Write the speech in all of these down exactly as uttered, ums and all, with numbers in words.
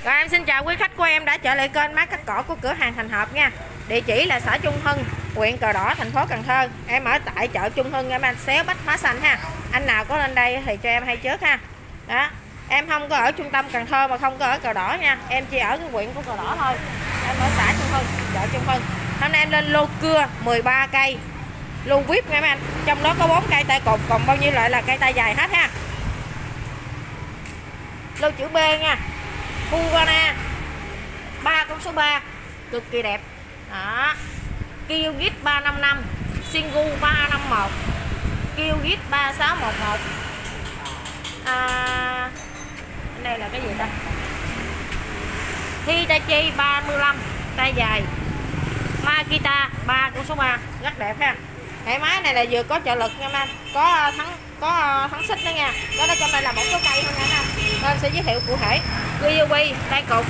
Rồi em xin chào quý khách của em đã trở lại kênh máy cắt cỏ của cửa hàng Thành Hợp nha. Địa chỉ là xã Trung Hưng, huyện Cờ Đỏ, thành phố Cần Thơ. Em ở tại chợ Trung Hưng, em anh xéo Bách Hóa Xanh ha. Anh nào có lên đây thì cho em hay trước ha. Đó. Em không có ở trung tâm Cần Thơ mà không có ở Cờ Đỏ nha. Em chỉ ở cái huyện của Cờ Đỏ thôi. Em ở xã Trung Hưng, chợ Trung Hưng. Hôm nay em lên lô cưa mười ba cây. Lô vê i pê nha mấy anh. Trong đó có bốn cây tay cột, còn bao nhiêu loại là cây tay dài hết ha. Lô chữ B nha. Hugana ba con số ba cực kỳ đẹp đó. Kyrgyz ba năm năm, Singu ba năm một, Kyrgyz ba sáu một một. À, đây là cái gì ta? Hitachi ba mươi lăm tay dài, Makita ba con số ba rất đẹp ha. Hệ máy này là vừa có trợ lực nha anh, có thắng có thắng xích đó nha. Đó ở trong đây là một số cây thôi nha anh. Nên sẽ giới thiệu cụ thể. Ryobi tay cục,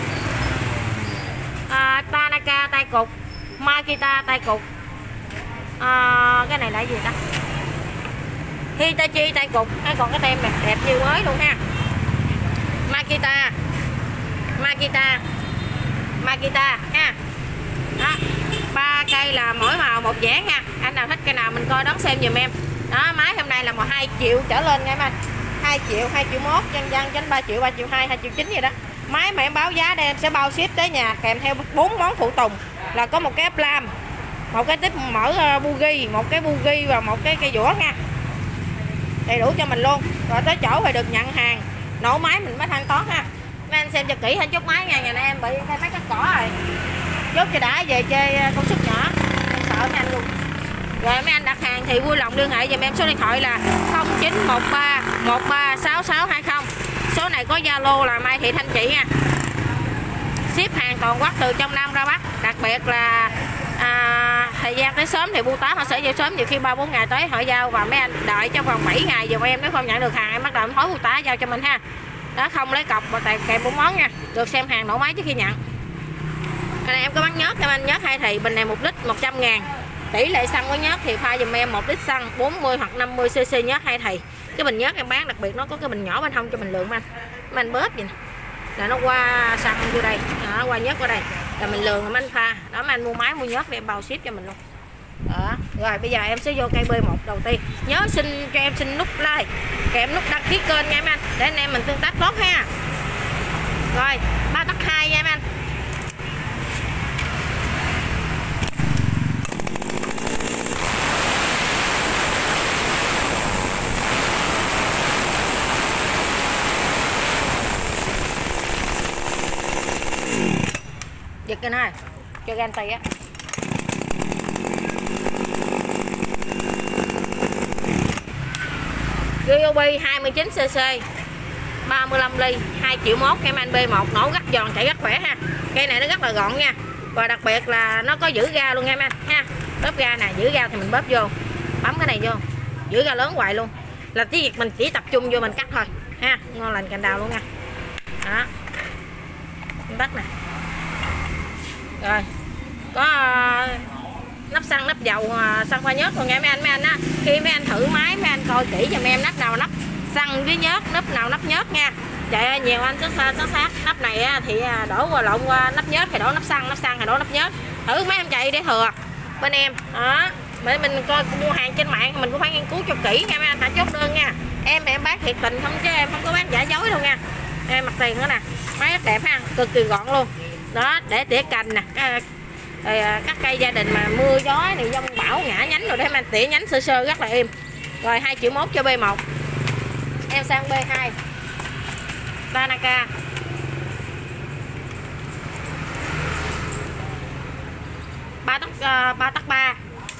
à, Tanaka tay cục, Makita tay cục, à, cái này là gì ta? Hitachi tay cục. Hay còn cái tem đẹp đẹp như mới luôn ha. Makita, Makita, Makita ha. Đó, ba cây là mỗi màu một dáng nha. Anh nào thích cây nào mình coi đón xem giùm em. Đó, máy hôm nay là một hai triệu trở lên nha anh. hai triệu, hai triệu mốt, dân dân trên ba triệu, ba triệu hai, hai triệu chín gì đó. Máy mà em báo giá đây em sẽ bao ship tới nhà kèm theo bốn món phụ tùng là có một cái ép lam, một cái tiếp mở bugi, một cái bugi và một cái cây dũa nha. Đầy đủ cho mình luôn. Rồi tới chỗ phải được nhận hàng, nổ máy mình mới thanh toán ha. Mấy anh xem cho kỹ hết chốt máy nha. Nhà này em bị thay máy cắt cỏ rồi. Chốt cho đã về chơi công suất nhỏ. Em sợ mấy anh luôn. Rồi mấy anh đặt hàng thì vui lòng liên hệ giùm em số điện thoại là không chín một ba một ba sáu sáu hai không. Số này có Zalo là Mai Thị Thanh Chị nha. Ship hàng toàn quốc từ trong Nam ra Bắc. Đặc biệt là à, thời gian tới sớm thì bưu tá họ sẽ giao sớm, nhiều khi ba bốn ngày tới họ giao, và mấy anh đợi trong vòng bảy ngày giùm em. Nếu không nhận được hàng em bắt đầu em hối bưu tá giao cho mình ha. Đó, không lấy cọc và tài kèm bốn món nha. Được xem hàng nổ máy trước khi nhận. Cái này em có bán nhớt cho anh, nhớt hai thì bình này một lít một trăm ngàn. Tỷ lệ xăng với nhớt thì pha dùm em một lít xăng bốn mươi hoặc năm mươi xê xê nhớt hai thì. Cái bình nhớt em bán đặc biệt nó có cái bình nhỏ bên hông cho mình lượng anh. Mà anh bóp vậy nè. Là nó qua xăng vô đây, đó, qua nhớt qua đây. Là mình lường rồi anh pha. Đó mà anh mua máy mua nhớt để em bao ship cho mình luôn. Đó. Rồi bây giờ em sẽ vô cây B một đầu tiên. Nhớ xin cho em xin nút like kèm nút đăng ký kênh nha em anh, để anh em mình tương tác tốt ha. Rồi, ba tắc hai nha em anh. Giật cái này cho gan tay á. Ryobi hai mươi chín xê xê ba mươi lăm ly hai triệu mốt em anh. B một nổ rất giòn, chạy rất khỏe ha. Cây này nó rất là gọn nha. Và đặc biệt là nó có giữ ga luôn em anh ha. Bóp ga nè, giữ ga thì mình bóp vô, bấm cái này vô, giữ ga lớn hoài luôn. Là cái việc mình chỉ tập trung vô mình cắt thôi ha. Ngon lành cành đào luôn nha. Đó, mình bắt nè. Rồi có uh, nắp xăng nắp dầu, uh, xăng pha nhớt luôn nha mấy anh. Mấy anh á, khi mấy anh thử máy mấy anh coi kỹ giùm em nắp nào nắp xăng với nhớt, nắp nào nắp nhớt nha. Trời ơi, nhiều anh sát sát sát nắp này á, thì đổ qua lộn qua nắp nhớt thì đổ nắp xăng, nắp xăng thì đổ nắp nhớt. Thử mấy em chạy để thừa bên em. Đó, bởi mình coi mua hàng trên mạng mình cũng phải nghiên cứu cho kỹ nha mấy anh, hãy chốt đơn nha. Em em bán thiệt tình không chứ em không có bán giả dối đâu nha. Em mặt tiền nữa nè, máy rất đẹp ha, cực kỳ gọn luôn. Đó, để tỉa cành nè, à, rồi các cây gia đình mà mưa gió này giông bão ngã nhánh rồi để mình tỉa nhánh sơ sơ rất là êm. Rồi hai triệu mốt cho B một. Em sang B hai. Tanaka. ba tắc uh, ba tắc ba.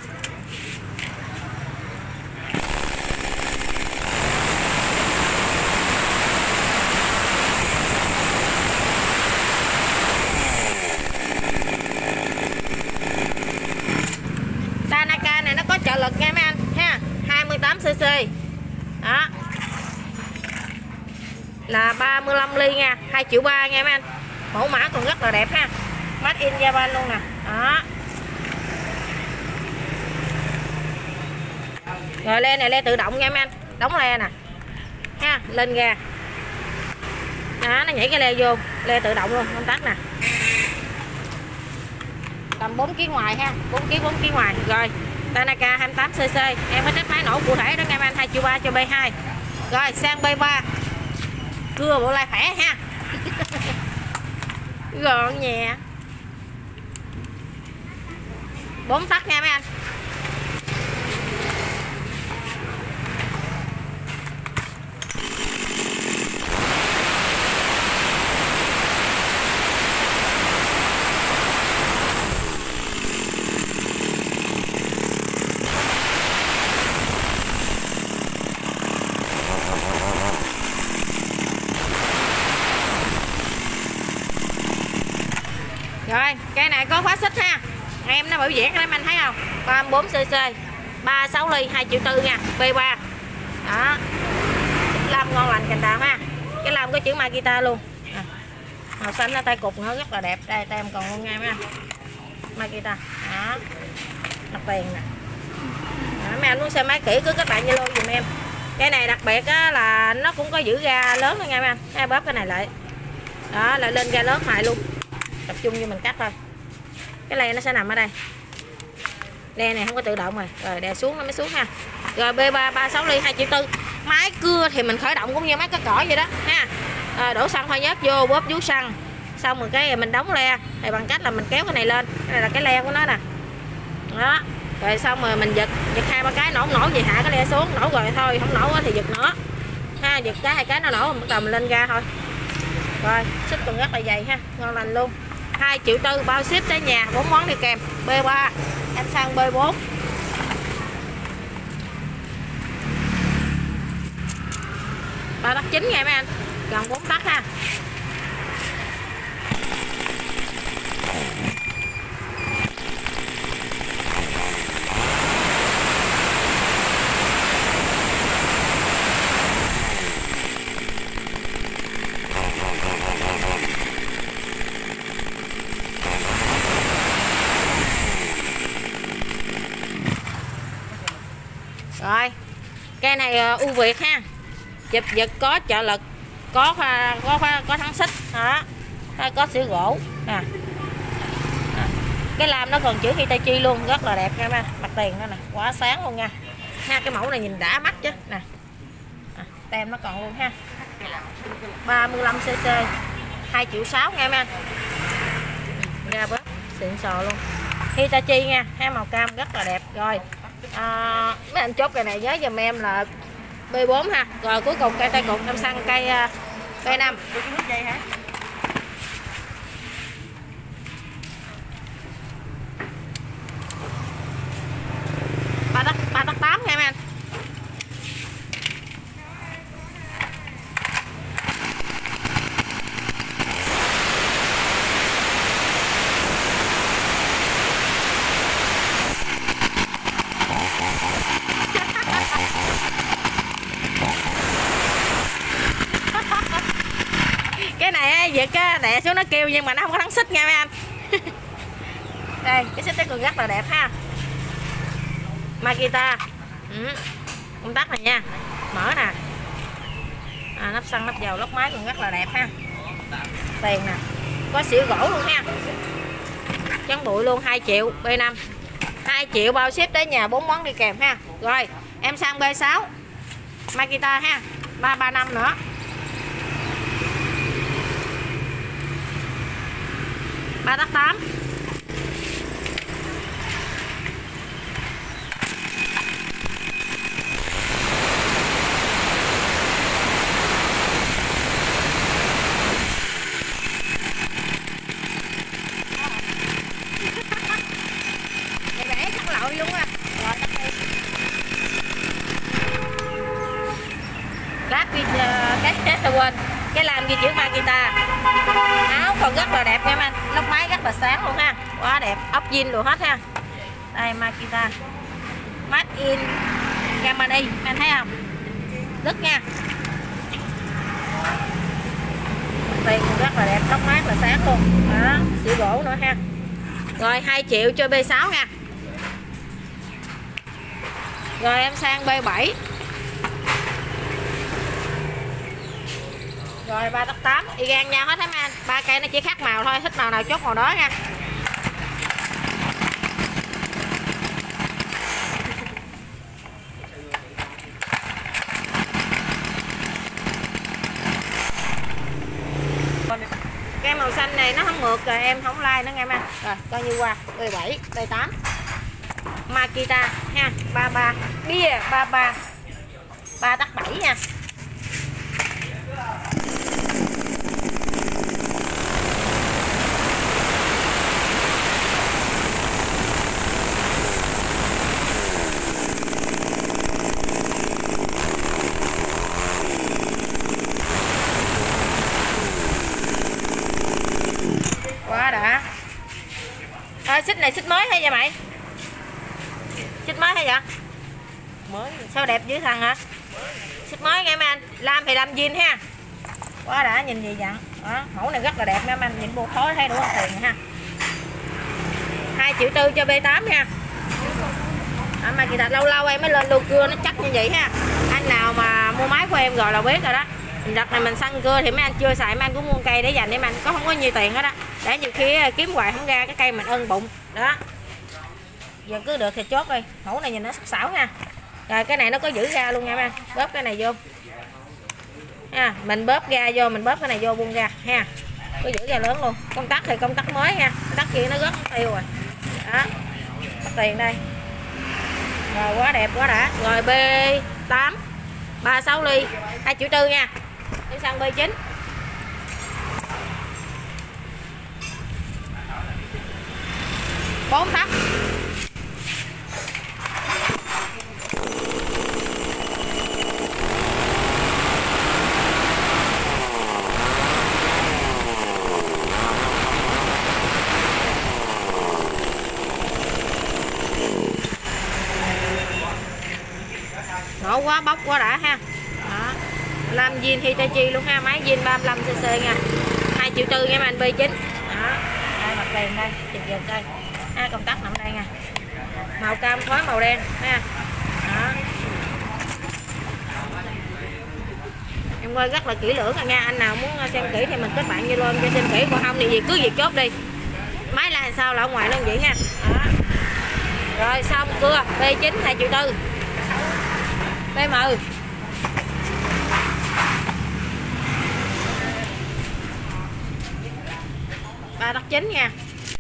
Tanaka này nó có trợ lực nha mấy anh ha, hai mươi tám xê xê. Đó. Là ba mươi lăm ly nha, hai triệu ba nha mấy anh. Mẫu mã còn rất là đẹp ha. Made in Japan luôn nè. Đó. Rồi le này le tự động nha mấy anh, đóng le nè ha, lên ga. Đó, nó nhảy cái le vô, le tự động luôn, không tắt nè. Tầm bốn ký ngoài ha, bốn ký bốn ký ngoài. Rồi, Tanaka hai mươi tám xê xê, em có trách máy nổ cụ thể đó nghe anh, hai triệu ba cho B hai. Rồi, sang B ba. Cưa bộ lai khỏe ha. Gọn nhẹ. bốn tắc nha mấy anh. Rồi, cái này có khóa xích ha. Em nó biểu diễn cái anh thấy không? ba mươi bốn xê xê, ba mươi sáu ly, hai triệu tư nha, B ba. Đó. Lam ngon lành cành đào ha. Cái lam có chữ Makita luôn. À. Màu xanh nó tay cục nó rất là đẹp. Đây tay em còn luôn nha mấy anh. Makita. Đó. Đặt tiền nè. Đó, mấy anh muốn xem máy kỹ cứ các bạn Zalo giùm em. Cái này đặc biệt á, là nó cũng có giữ ga lớn thôi nha mấy anh. Hai bóp cái này lại. Đó, lại lên ga lớn mại luôn. Tập trung như mình cắt thôi. Cái le nó sẽ nằm ở đây. Le này không có tự động rồi. Rồi đè xuống nó mới xuống ha. Rồi B ba ba mươi sáu ly hai triệu tư. Máy cưa thì mình khởi động cũng như máy cắt cỏ vậy đó ha. À, đổ xăng pha nhớt vô, bóp vú xăng. Xong rồi cái mình đóng le thì bằng cách là mình kéo cái này lên. Cái này là cái le của nó nè. Đó. Rồi xong rồi mình giật, giật hai ba cái nổ nổ vậy hạ cái le xuống, nổ rồi thôi, không nổ thì giật nữa. Ha, giật cái hai cái nó nổ mình bắt đầu mình lên ga thôi. Rồi, xích còn rất là dày ha, ngon lành luôn. hai triệu tư bao ship tới nhà, bốn món đi kèm. B ba em sang B bốn. ba tắc chín nha mấy anh, gần bốn tắc ha. Rồi, cây này uh, ưu việt ha. Chụp giật có trợ lực, có có có, có thắng xích, đó. Có sữa gỗ nè. À. Cái lam nó còn chữ Hitachi luôn, rất là đẹp nha, mặt tiền đó nè, quá sáng luôn nha. Ha, cái mẫu này nhìn đã mắt chứ nè. À, tem nó còn luôn ha. ba mươi lăm xê xê, hai triệu sáu nha mấy anh. Ra bớt xịn sò luôn. Hitachi nha, ha, màu cam rất là đẹp. Rồi. À, mấy anh chốt cái này nhớ giùm em là B bốn ha. Rồi cuối cùng cây tay cục em xăng cây uh, B năm. ba tắc ba tắc tám nha mấy anh. Cái này giật á, đè xuống nó kêu nhưng mà nó không có thắng xích nha mấy anh. Đây, cái xích còn rất là đẹp ha. Makita. Ừ. Công tắc này nha. Mở nè. À, nắp xăng, nắp dầu, lốc máy còn rất là đẹp ha. Tiền nè. Có xỉu gỗ luôn ha. Trắng bụi luôn, hai triệu B năm. hai triệu bao ship tới nhà, bốn món đi kèm ha. Rồi, em sang B sáu. Makita ha. ba ba năm nữa. ba tắc tám. Vẽ khắc lội luôn á. Rồi tắt đi. Lát vi cái chết tôi quên. Cái làm ghi chữ Makita. Áo còn rất là đẹp nha anh. Lốc máy rất là sáng luôn ha. Quá đẹp. Ốc zin đồ hết ha. Đây Makita. Made in Germany. Anh thấy không? Đức nha. Tiền rất là đẹp. Lốc máy rất là sáng luôn. Đó. Xỉu gỗ nữa ha. Rồi hai triệu cho B sáu nha. Rồi em sang B bảy. Rồi ba tắc tám y gan nhau hết mấy anh. Ba cây nó chỉ khác màu thôi, thích màu nào chốt màu đó nha. Cây màu xanh này nó không mượt rồi em không like nữa nghe em. Rồi coi như qua mười bảy, mười tám. Makita ha, ba ba bia ba ba. ba tắc bảy nha. Quá đã. À, xích này xích mới hay vậy mày? Xích mới hay vậy? Mới. Sao đẹp dữ thằng hả? Xích mới nghe mấy anh. Lam thì lam jean ha. Quá đã, nhìn gì vậy? Đó, mẫu này rất là đẹp nha mấy anh, nhìn bộ thối thấy đủ không tiền ha. hai triệu tư cho B tám nha. À, mà kỳ thật lâu lâu em mới lên lô cưa nó chắc như vậy ha. Anh nào mà mua máy của em rồi là biết rồi đó. Đợt này mình săn cưa thì mấy anh chưa xài, mấy anh cũng mua cây để dành để mà anh có không có nhiều tiền hết đó. Để nhiều khi kiếm hoài không ra cái cây mình ưng bụng đó. Giờ cứ được thì chốt đi. Mẫu này nhìn nó sắc sảo nha. Rồi cái này nó có giữ ra luôn nha mấy anh. Bóp cái này vô ha, mình bóp ra vô, mình bóp cái này vô buông ra ha, có giữ ra lớn luôn. Công tắc thì công tắc mới ha, công tắc kia nó rất tiêu rồi đó. Có tiền đây. Rồi quá đẹp quá đã. Rồi B tám ba mươi sáu ly hai triệu tư nha. Đi sang B chín. bốn tắc. Nổ quá, bóc quá đã ha. Đó. Làm zin Hitachi luôn ha, máy zin ba mươi lăm xê xê nha. hai triệu tư nha anh B chín. Đó. Đây mặt tiền đây, chụp giật đây. Ha, công tắc nằm đây nha. Màu cam khói màu đen ha. Đó. Em quay rất là kỹ lưỡng rồi nha. Anh nào muốn xem kỹ thì mình kết bạn Zalo cho xem kỹ, còn không thì gì cứ việc chốt đi. Máy là sao là ở ngoài luôn vậy ha. Đó. Rồi xong cưa B chín hai triệu tư. B M ba tắc chín nha.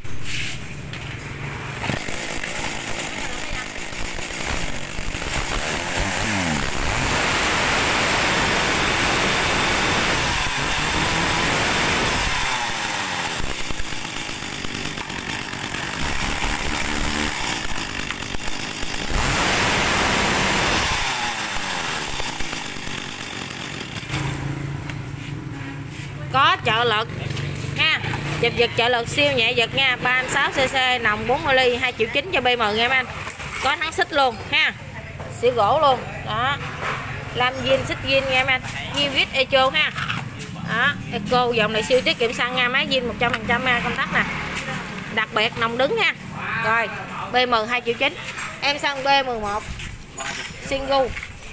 Có trợ lực ha, chụp giật trợ lực siêu nhẹ giật nha, ba mươi sáu xê xê, nòng bốn mươi ly, hai triệu chín cho B M nha anh. Có thắng xích luôn ha, xỉu gỗ luôn đó, làm zin xích zin nha anh. Givit Echo ha. Đó, Echo dòng này siêu tiết kiệm xăng nha, máy zin một trăm phần trăm ha, công tắc nè, đặc biệt nòng đứng ha. Rồi B M hai triệu chín. Em sang B mười một Singu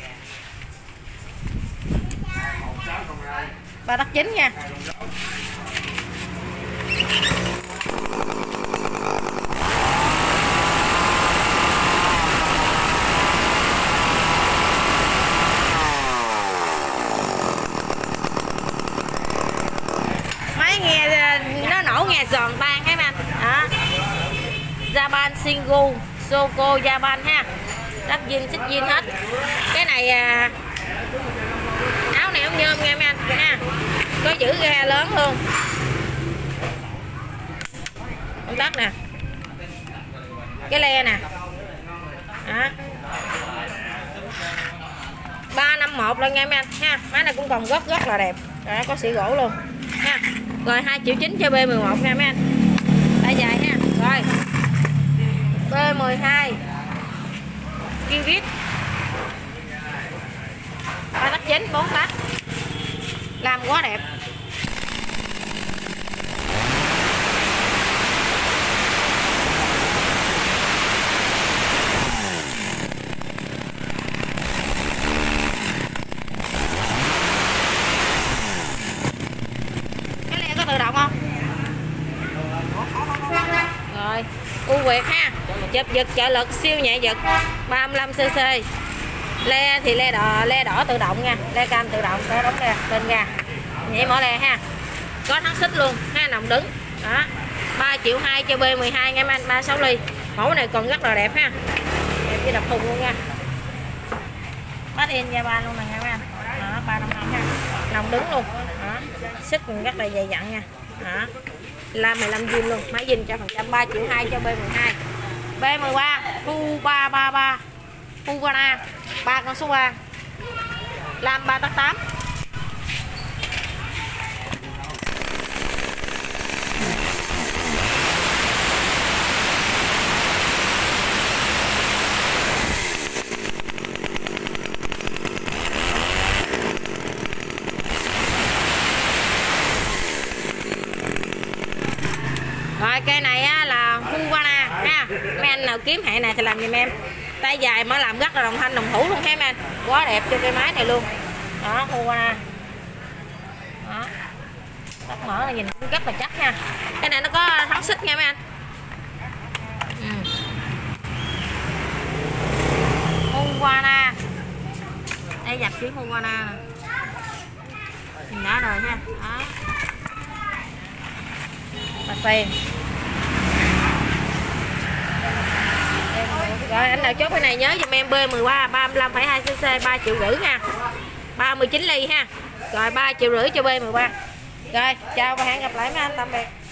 ba tắc chín nha. Máy nghe nó nổ nghe giòn tan các anh. Đó. Japan Singu Soko Japan ha. Đắp zin xích zin hết. Cái này à, áo này ống nhôm nha mấy anh ha, có giữ ga lớn luôn, công tắc nè, cái le nè. Đó. ba năm một lên nha mấy anh ha, máy này cũng còn rất rất là đẹp. Đó, có xỉ gỗ luôn ha. Rồi hai triệu chín cho B mười một nha mấy anh, tay dài ha. Rồi B mười hai Givit ba tắc chín, bốn tắc, làm quá đẹp. Ưu Việt ha. Chụp giật trợ lực siêu nhẹ giật ba mươi lăm xê xê. Le thì le đỏ, le đỏ tự động nha, le cam tự động, có đóng le bên ra. Nhảy mở le ha. Có thắng xích luôn ha, nằm đứng. Đó. ba triệu hai cho B mười hai nha anh, ba mươi sáu ly. Mẫu này còn rất là đẹp ha. Đẹp như đập thùng luôn nha. Made in Japan luôn nè nha mấy anh. Đó, ba năm năm ha. Nằm đứng luôn. Đó. Xích cũng rất là dày dặn nha. Đó. La mười lăm zin luôn, máy zin cho phần trăm ba triệu hai cho B mười hai. B mười ba Fu ba ba ba Fuvana ba con số ba. Lam ba tắc tám. Rồi cây này á, là Fuvana ha. Mấy anh nào kiếm hệ này thì làm giùm em. Tay dài mới làm rất là đồng thanh đồng thủ luôn ha mấy anh. Quá đẹp cho cây máy này luôn. Đó Fuvana. Đó. Đất mở là nhìn cũng rất là chắc ha. Cái này nó có thắng xích nha mấy anh. Ừ. Fuvana. Đây dập chữ Fuvana nè. Nhìn đã rồi ha. Đó. Bạc tiền. Rồi anh nào chốt cái này nhớ giùm em B mười ba ba mươi lăm phẩy hai xê xê ba triệu rưỡi nha. ba mươi chín ly ha. Rồi ba triệu rưỡi cho B mười ba. Rồi chào và hẹn gặp lại mấy anh, tạm biệt.